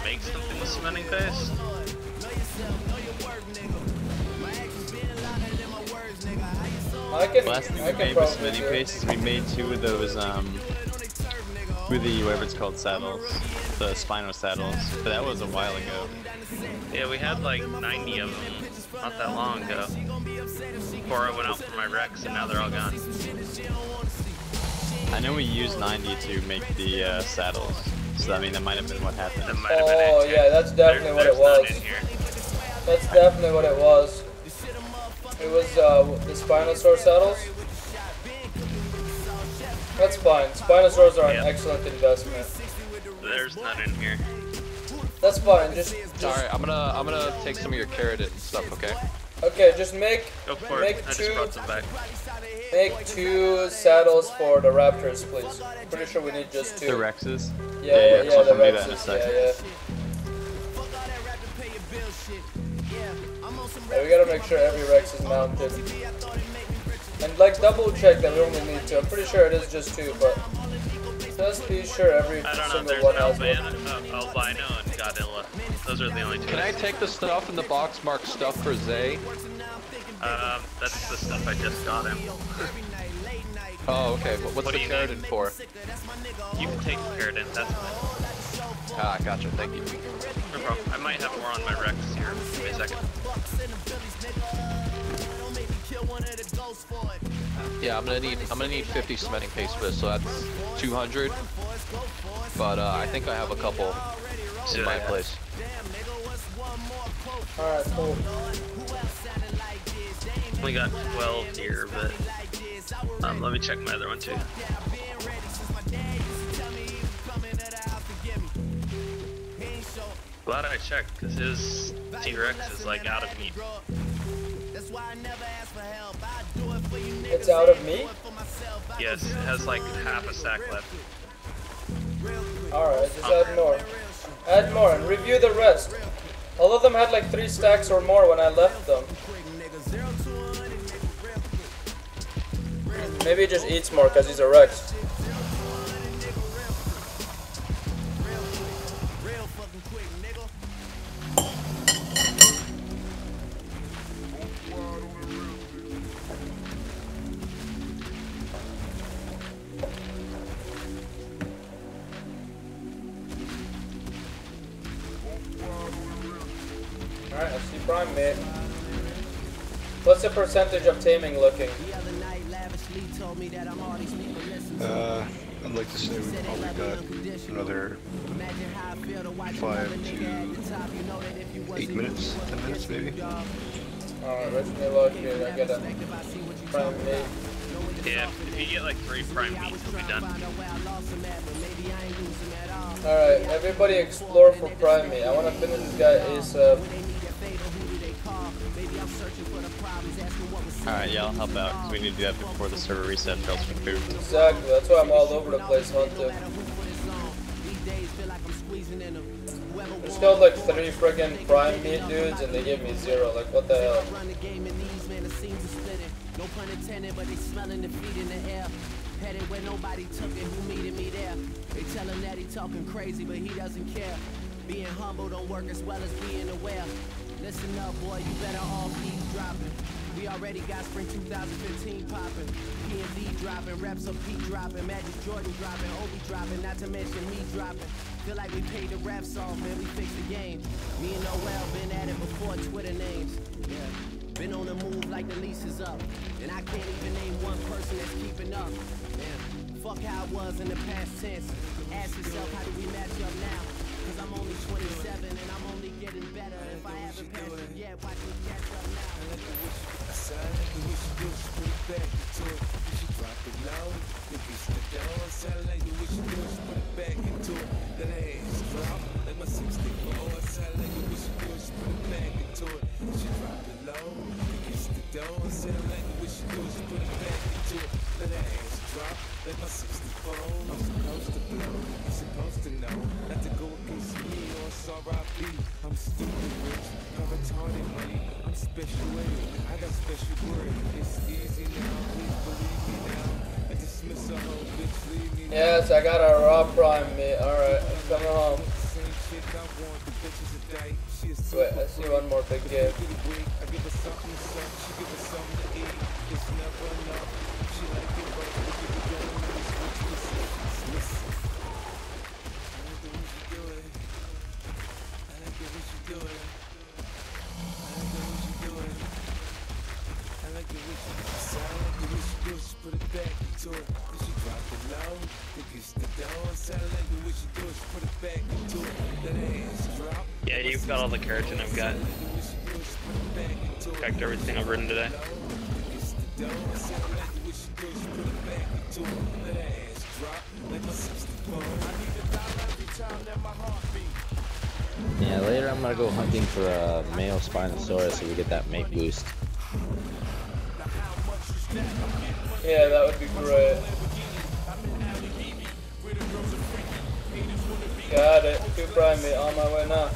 make something with cementing paste? I can. Last thing I we can made with probably cementing do it. paste is we made 2 of those with the whatever it's called saddles, the Spino saddles. But that was a while ago. Yeah, we had like 90 of them not that long ago. Before I went out for my Rex, and now they're all gone. I know we used 90 to make the saddles, so I mean that might have been what happened. That might have been it, Oh too. yeah, that's definitely what it There's none was. in here. That's definitely what it was. It was the Spinosaur saddles. That's fine. Spinosaurs are an excellent investment. There's none in here. That's fine. Just Alright, I'm gonna take some of your carrot and stuff, okay? okay. Just make Go for make it. I just two brought some back. make 2 saddles for the Raptors, please. Pretty sure we need just 2. The Rexes? Yeah, yeah, the I'll do that in a Rexes. sec. Yeah. Yeah, we gotta make sure every Rex is mounted. And like double check that we only need 2. I'm pretty sure it is just 2, but just be sure every I don't know. single There's one an has one. albino and Godzilla. Those are the only 2. Can I take the stuff in the box marked stuff for Zay? That's the stuff I just got him. Oh, okay. But what's What the do you carrot in need? for? You can take the carrot in. That's fine. Ah, gotcha. Thank you. No problem. I might have more on my Rex here. Give me a second. Yeah, I'm gonna need 50 cementing paste for this, so that's 200. But I think I have a couple in my place. Alright, cool. Only got 12 here, but let me check my other one too. Glad I checked, because his T-Rex is like out of meat. It's out of meat? Yes, it has like half a stack left. Alright, just add more. Add more and review the rest. All of them had like 3 stacks or more when I left them. Maybe he just eats more because he's a Rex. Alright, I see Prime Mate. What's the percentage of taming looking? I'd like to say we probably got another 5 to 8 minutes, 10 minutes maybe. Alright, let's me log here. I got a Prime Mate. Yeah, if you get like 3 prime meat, you'll be done. Alright, everybody explore for Prime Mate. I want to finish this guy ASAP. Alright, yeah, I'll help out, because we need to do that before the server reset or else for food. Exactly, that's why I'm all over the place hunting. Just killed like 3 friggin' Prime Meat dudes and they gave me 0. Like, what the hell? No pun intended, but they smelling the feet in the air. Headed where nobody took it, who meeted me there? They tell him that he talking crazy, but he doesn't care. Being humble don't work as well as being aware. Listen up, boy, you better all keep dropping. We already got spring 2015 popping. P&D dropping, reps of P dropping, Magic Jordan dropping, Obi dropping, not to mention me dropping. Feel like we paid the refs off, man, we fixed the game. Me and Noel been at it before Twitter names. Yeah. Been on the move like the lease is up. And I can't even name one person that's keeping up. Man, fuck how it was in the past tense. Ask yourself, how do we match up now? Cause I'm only 27 and I'm only getting better. If I haven't passed it yet, watch me catch up now. Let my 64, I'm supposed to blow. You're supposed to know not to go against me or SRIP. I'm stupid rich, I'm retarded money. I'm special way, I got special word. It's easy now, please believe me now. I dismiss a whole bitch, leave me now. Yes, I got a raw Prime Meat. Alright, I'm coming home. Same shit I want See one more big game. Yeah, you've got all the keratin I've got. Checked everything I've written today. Yeah, later I'm gonna go hunting for a male Spinosaurus so we get that mate boost. Yeah, that would be great. Got it. 2 primate on my way now.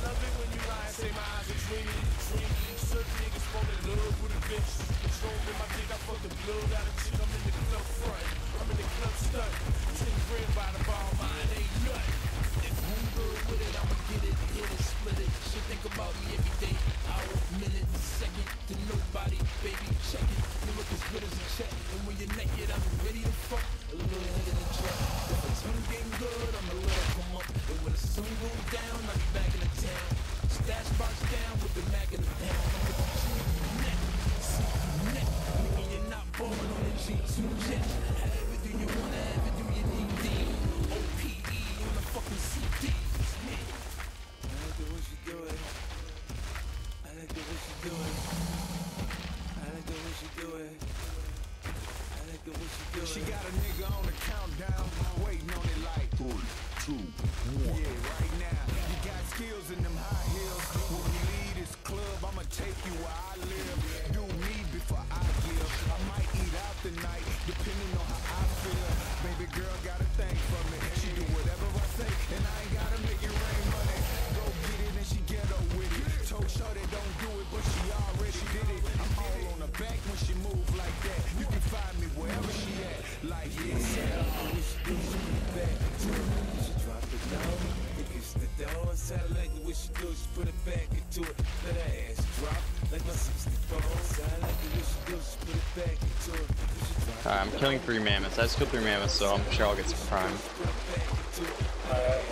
She got a nigga on the countdown, waiting on it like 3, 2, 1. Yeah, right now, you got skills in them high heels. When we leave this club, I'ma take you where I live. Do me before I give. I might eat out tonight, depending on how I feel. Baby girl got a thing for me. She do whatever I say, and I ain't gotta make it rain money. Go get it and she get up with it. Told Shorty don't do it, but she already did it. I'm all on her back when she move like that. You can find me wherever she at. Like yeah, she back to it. She drop it down, it gets the door. Sound like the way she do, she put it back into it. Let her ass drop like my 64. Sound like the way she do, she put it back into it. Alright, I'm killing 3 mammoths. I just killed 3 mammoths, so I'm sure I'll get some prime. Alright.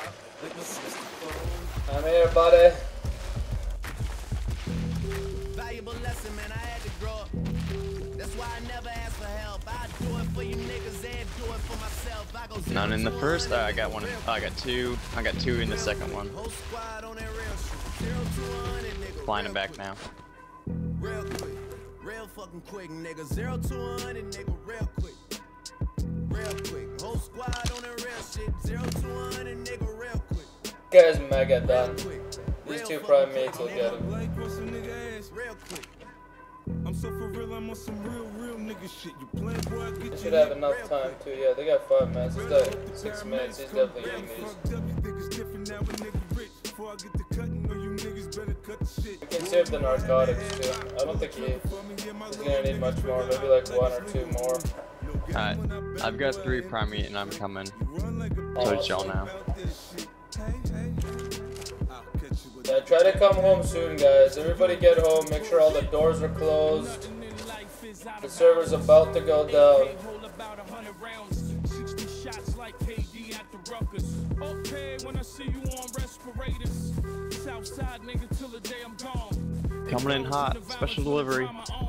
I'm here, buddy. Valuable lesson, man. I had to grow up. That's why I never ask for help. I do it for you niggas and do it for myself. I go None in the first. I got one. I got 2. I got 2 in the second one. Whole squad on that real shit. 0 to 100, nigga. Flying them back now. Real quick. Real fucking quick, nigga. 0 to 100, nigga. Real quick. Real quick. Whole squad on that real shit. 0 to 100, nigga. Real quick. Guy's mega done. These 2 primates will get him. Real quick. I'm so for real, I'm on some real nigga shit. You playing boy, get They should have enough time too. Yeah, they got 5 minutes. He's got 6 minutes. He's definitely getting these. You can save the narcotics too. I don't think he's gonna need much more. Maybe like 1 or 2 more. Alright, I've got 3 primate and I'm coming. So it's y'all now. Yeah, try to come home soon, guys. Everybody get home. Make sure all the doors are closed. The server's about to go down. Coming in hot. Special delivery.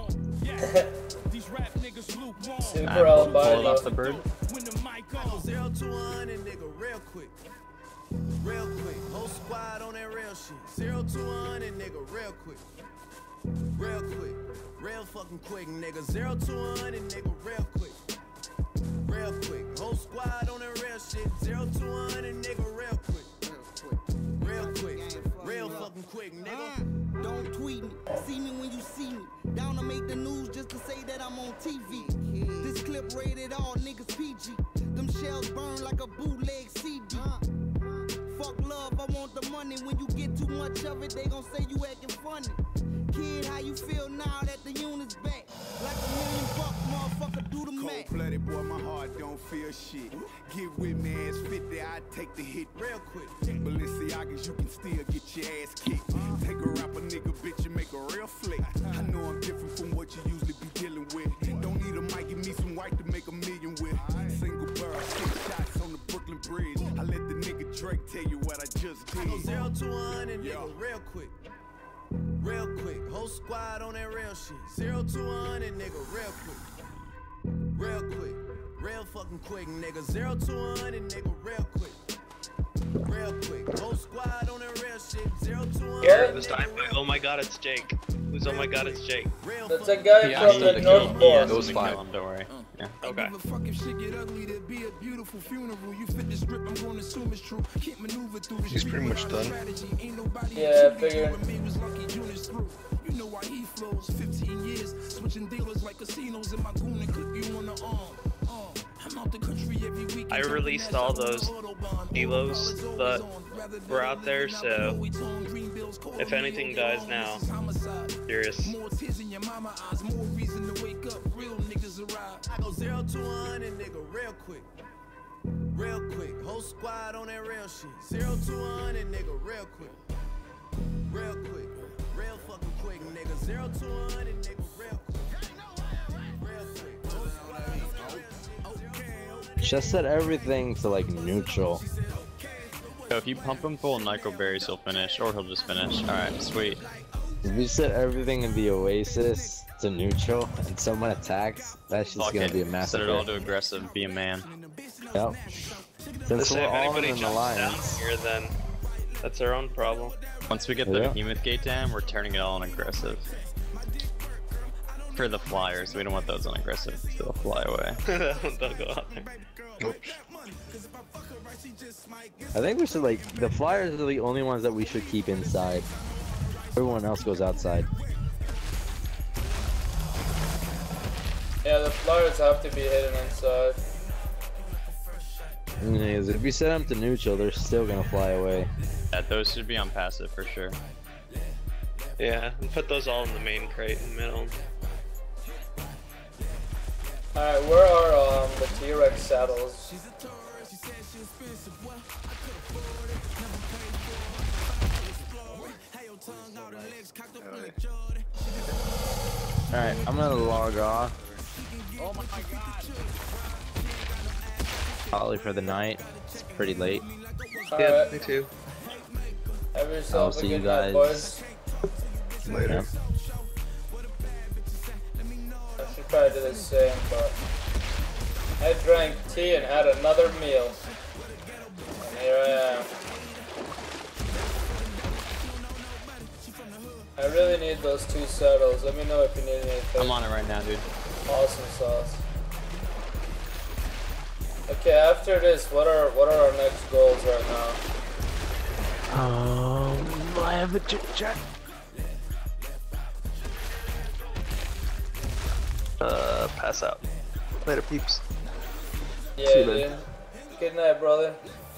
Super albino. Pulling off the bird. 0 to 100, nigga. Real quick. Real quick. Whole squad on that real shit. 0 to 100, nigga. Real quick. Real quick. Real fucking quick, nigga. 0 to 100, nigga. Real quick. Real quick. Whole squad on that real shit. 0 to 100, nigga. Real quick. Real quick. Real fucking quick, nigga. Don't tweet me. See me when you see me. Down to make the news just to say that I'm on TV. This clip rated all niggas PG. Them shells burn like a bootleg CD. Fuck love, I want the money. When you get too much of it, they gon' say you acting funny. Kid, how you feel now that the unit's back? Like $1 million bucks, motherfucker, do the math. Cold-blooded boy, my heart don't feel shit. Get with me, ass 50, I take the hit. Real quick. Balenciagas, you can still get your ass kicked. Take a rapper nigga, bitch, you make a real flick. I know I'm different from what you usually be dealing with. Don't need a mic, give me some white to make a million with. Single bird, 6 shots on the Brooklyn Bridge. I let the nigga Drake tell you what I just did. I go 0 to 100, nigga, real quick. Real quick, whole squad on that real shit. 0 to 100, nigga, real quick. Real quick, real fucking quick, nigga. 0 to 100, nigga, real quick. Real quick, whole squad on that real shit. 0 to 100. Yeah. This time, oh my god, it's Jake. Who's oh my god, it's Jake. That's a guy Yeah, from I the said North the Pole. Those Kill five. him, don't worry. Yeah. Okay. Give a fuck if shit get ugly, there'd be a beautiful funeral. You fit the script, I'm gonna assume it's true. Can't maneuver through the He's pretty much done. Ain't nobody Yeah, I figured. You know why he flows 15 years, switching dealers like casinos in my goon and clip you on the arm. I'm out the country every week. I released all those delos that were out there, so if anything dies now, serious. More tears in your mama eyes, more reason to wake up. Real niggas arrive. I go 0 to 100, nigga, real quick. Real quick, whole squad on that real shit. 0 to 100, nigga, real quick. Real quick, real fucking quick, nigga. 0 to 100, nigga, real quick. Real quick, whole squad on that real shit. Just set everything to like neutral. So if you pump him full of Nico Berries, he'll finish, or he'll just finish. Alright, sweet. If you set everything in the Oasis to neutral and someone attacks, that's just Fuck gonna it. be a Set it all massacre. to aggressive, be a man. Yep. Since Listen, we're if all anybody in an jumps down alliance. here, then that's their own problem. Once we get the Yeah. behemoth gate down, we're turning it all on aggressive. For the flyers, we don't want those on aggressive, they'll fly away. They'll go out there. I think we should like the flyers are the only ones that we should keep inside. Everyone else goes outside. Yeah, the flyers have to be hidden inside. Because if we set them to neutral, they're still gonna fly away. Yeah, those should be on passive for sure. Yeah, and put those all in the main crate in the middle. Alright, where are the T-Rex saddles? Alright, I'm gonna log off. Oh my god. Probably for the night. It's pretty late. Alright, me too. have I'll yourself a see you good night, guys. boys. Later. Yep. I should probably do the same, but I drank tea and had another meal. And here I am. I really need those 2 saddles. Let me know if you need anything. I'm on it right now, dude. Awesome sauce. Okay, after this, what are our next goals right now? I have a chit chat. Pass out. Later, peeps. Yeah, See you, man. dude. Good night, brother.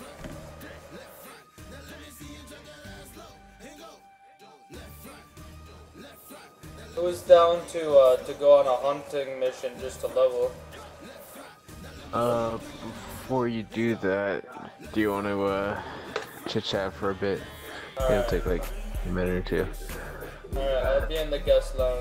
Who's down to go on a hunting mission just to level? Before you do that, do you want to chit chat for a bit? It'll take like a minute or two. Alright, I'll be in the guest lounge.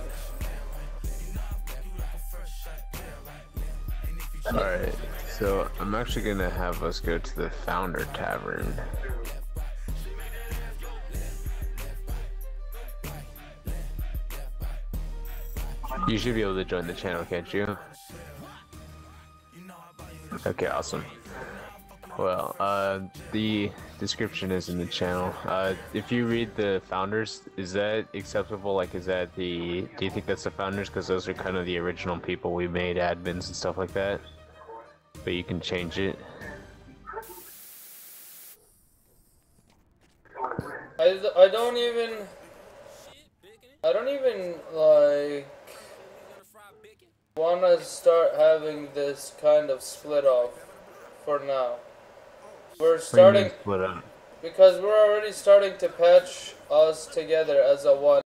Alright, so I'm actually gonna have us go to the Founder Tavern. You should be able to join the channel, can't you? Okay, awesome. Well, the description is in the channel. If you read the founders, is that acceptable? Like, is that do you think that's the founders? Because those are kind of the original people we made admins and stuff like that. But you can change it. I don't even like want to start having this kind of split off for now. We're starting Split up. because we're already starting to patch us together as a one.